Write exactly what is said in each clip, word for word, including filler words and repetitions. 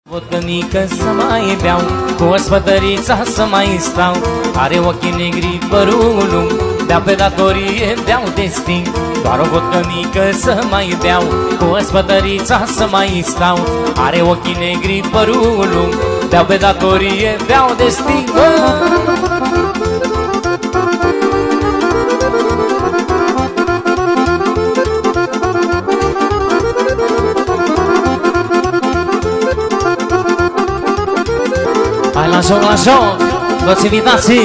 Vodcănică să mai beau, cu ospătărița să mai stau. Are ochii negri, părul lung, bea pe datorie, beau destin. Doar o vodcănică să mai beau, cu ospătărița să mai stau. Are ochii negri, părul lung, beau pe datorie, beau destin. Hai la joc, la joc, toți invitații.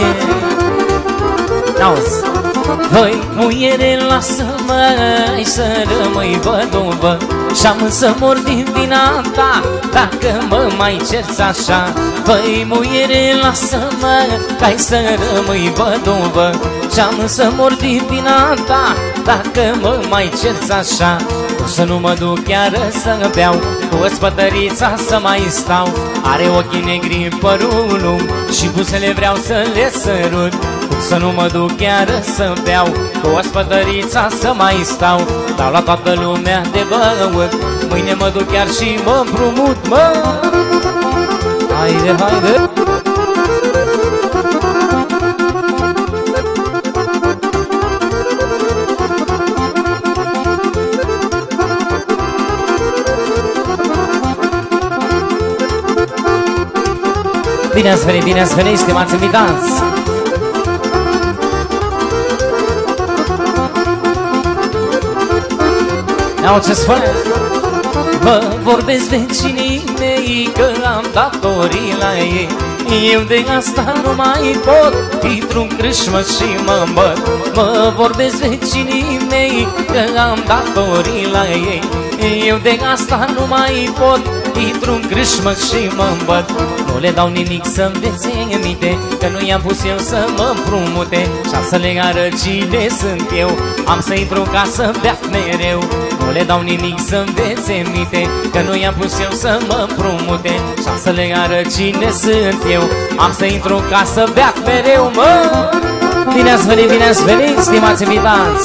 Auzi. Voi, muiere, lasă-mă să rămâi văduvă și-am să mor din vina ta dacă mă mai cerți așa. Voi, muiere, lasă-mă ca-i să rămâi văduvă și-am să mor din vina ta dacă mă mai cerți așa. O să nu mă duc chiar să beau, cu ospătărița să mai stau. Are ochii negri, părul lung și buzele vreau să le sărut. O să nu mă duc chiar să beau, cu ospătărița să mai stau. Dau la toată lumea de băut, mâine mă duc chiar și mă împrumut, mă. Haide, haide. Bine ați venit, bine ați venit, stimați invitați! Iau ce spune! Vă vorbesc vecinii mei că am datorii la ei. Eu de asta nu mai pot, intru-n crâșmă și mă îmbăt. Mă vorbesc vecinii mei că am datorii la ei. Eu de asta nu mai pot, intru-n crâșmă și mă îmbăt. Nu le dau nimic să-mi dețemite, că nu i-am pus eu să mă împrumute. Și să le arăt cine sunt eu, am să intru ca să beac mereu. Nu le dau nimic să-mi dețemite, că nu i-am pus eu să mă împrumute. Și să le arăt cine sunt eu, am să intru ca să beac mereu, mă. Bine ați venit, bine ați venit, stimați invitați!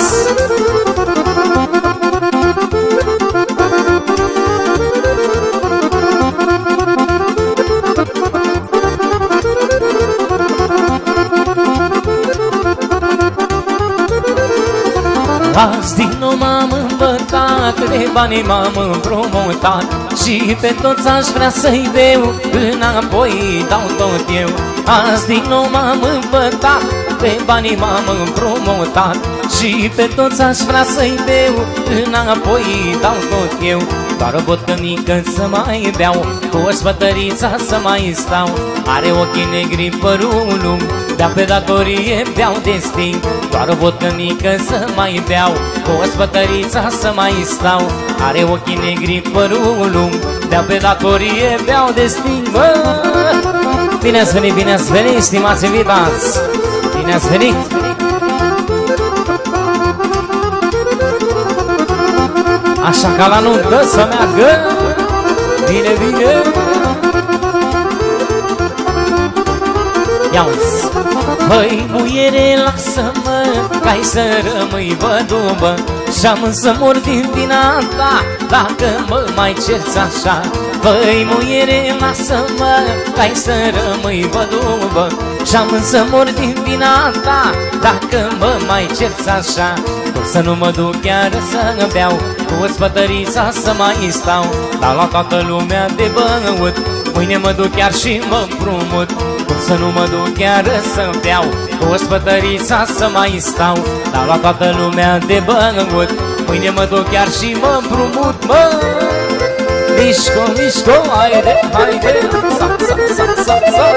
Azi din nou m-am îmbătat, de banii m-am împrumutat și pe toți aș vrea să-i deu, înapoi dau tot eu. Azi din nou m-am îmbătat, de banii m-am împrumutat și pe toți aș vrea să-i deu, înapoi dau tot eu. Doar o vodcănică să mai beau, cu ospătărița să mai stau. Are ochii negri, părul lung, bea pe datorie, beau destin. Doar o vodcănică să mai beau, cu ospătărița să mai stau. Are ochii negri, părul lung, bea pe datorie, beau destin, bă! Bine ați venit, bine ați venit, stimați invitați! Bine ați venit! Așa ca la nuntă să meargă, bine, bine! Ia-uzi! Băi, muiere, lasă-mă ca-i să rămâi văduvă și-am să mor din vina ta dacă mă mai cerți așa. Băi, muiere, lasă-mă ca-i să rămâi văduvă și-am să mor din vina ta dacă mă mai cerți așa. O să nu mă duc chiar să beau, cu ospătărița să mai stau. Dau la toată lumea de băut, mâine mă duc chiar și mă împrumut. O să nu mă duc chiar să beau, cu ospătărița să mai stau. Dau la toată lumea de băut, mâine mă duc chiar și mă împrumut, mă. Mișco, mișco, haide, haide, sa, sa, sa, sa, sa.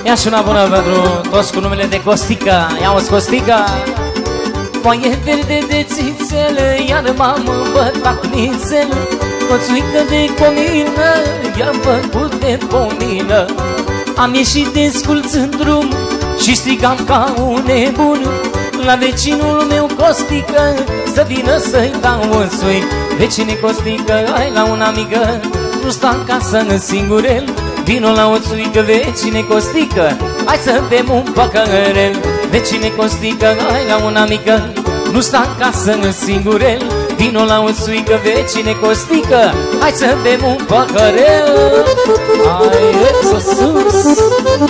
Ia și una bună pentru toți cu numele de Costică. Ia-o-ți Costică. Foaie verde de țițele, iar m-am îmbătat nițel. Coțuică de comină, i-am făcut de pomină. Am ieșit de sculț în drum și strigam ca un nebun la vecinul meu Costică, să vină să-i dau un suic. Vecine Costică, ai la una mică, nu sta în casă în singurel. Vino la o țuică, vecine Costică, hai să bem un păcărel. Vecine Costică, hai la una mică, nu sta în casă în singurel. Vino la o țuică, vecine Costică, hai să bem un păcărel. Hai, sus, sus.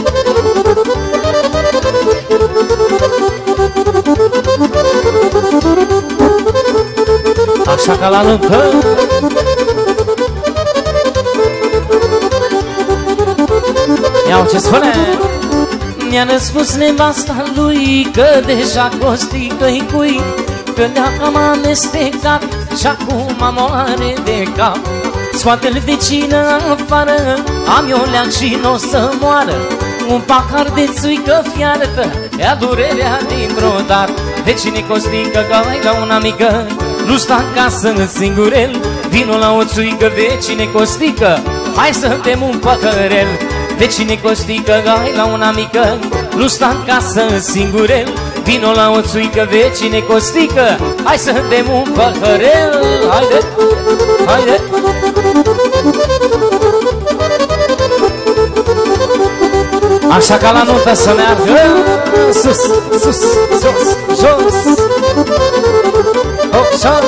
Așa ca la luptă. Iau ce spune. Mi-a răspuns nevasta lui că deja Costică-i cui, că leaca m-a amestecat și acum moare de cap. Scoate-l vecină afară, am eu leac și n-o să moară. Un pahar de țuică fiartă, ia durerea dintr-o dată. Vecine Costică, că ai la una mică, nu sta în casă în singurel. Vino la o țuică, vecine Costică, hai să bem un păcărel. Vecine Costică, hai la una mică, nu sta în casă în singurel. Vino la o țuică, vecine Costică, hai să bem un păcărel. Haide, haide. Așa ca la nuntă să meargă. Sus, sus, jos, jos. Hop,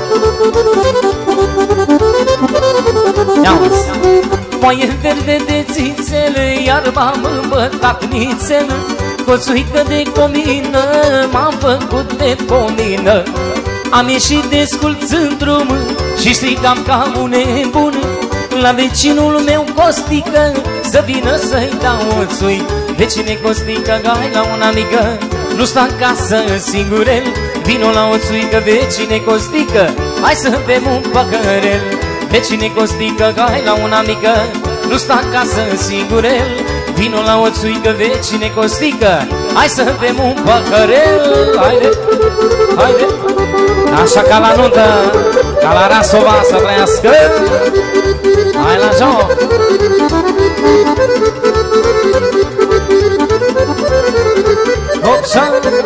ia-uzi. Foaie verde de țițele, iar m-am îmbătat nițel. Coțuică de comină, m-am făcut de pomină. Am ieșit de sculț în drum și strigam ca un nebun la vecinul meu Costică, să vină să-i dau un țuic. Vecine Costică, hai la una mică, nu sta în casă în singurel. Vino la o țuică, vecine Costică, hai să bem un păcărel. Vecine Costică, hai la una mică, nu sta în casă în singurel. Vino la o țuică, vecine Costică, hai să bem un păcărel. Haide, haide. Așa ca la nuntă, ca la Rasova să trăiască. Hai la joc. Hopsa.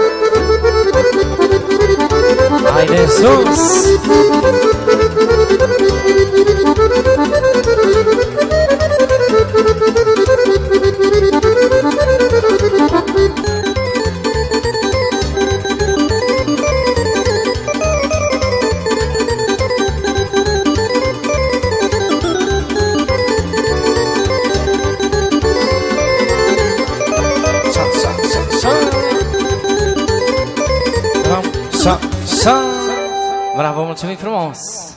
Haide sus. Bravo, mulțumim frumos!